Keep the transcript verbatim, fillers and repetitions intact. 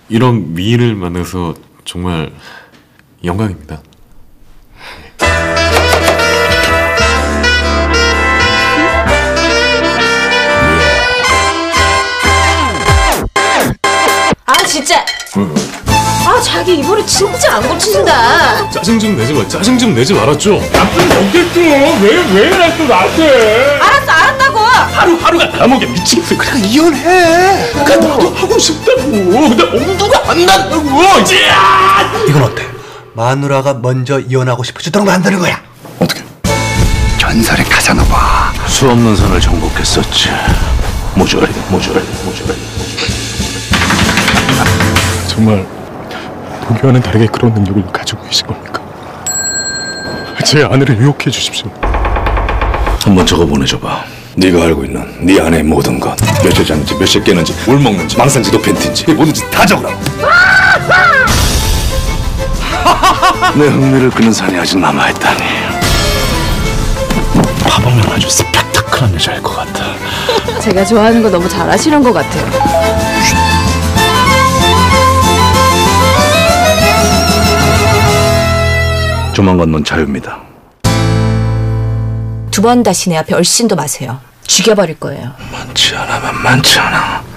이런 미인을 만나서 정말 영광입니다. 아 진짜. 응. 아 자기 이번에 진짜 안 고친다. 짜증 좀 내지 마. 짜증 좀 내지 말았죠. 나쁜 없겠죠. 왜왜 그래 또 나한테? 알았어 알았다고. 하루 하루가 다 먹여 미치겠어. 그러니까 이혼해. 그러니까 나도 하고 싶다고. 근데 엄두가 안 난다고. 이건 어때? 마누라가 먼저 이혼하고 싶어지도록 만드는 거야. 어떻게? 전설의 카사노바. 수 없는 선을 정복했었지. 모조리 모조리 모조리. 정말 보기와는 다르게 그런 능력을 가지고 계신 겁니까? 제 아내를 유혹해 주십시오. 한번 적어 보내줘봐. 네가 알고 있는 네 아내의 모든 것. 몇 시 자는지, 몇 시에 깨는지, 뭘 먹는지, 망상지도 팬티인지 뭐든지 다 적으라고. 내 흥미를 끄는 산이 아직 남아있다니. 봐보면 아주 스펙타클한 여자일 것 같아. 제가 좋아하는 거 너무 잘하시는 것 같아요. 조만간 넌 자유입니다. 두 번 다시 내 앞에 얼씬도 마세요. 죽여버릴 거예요. 많지 않아만 많지 않아.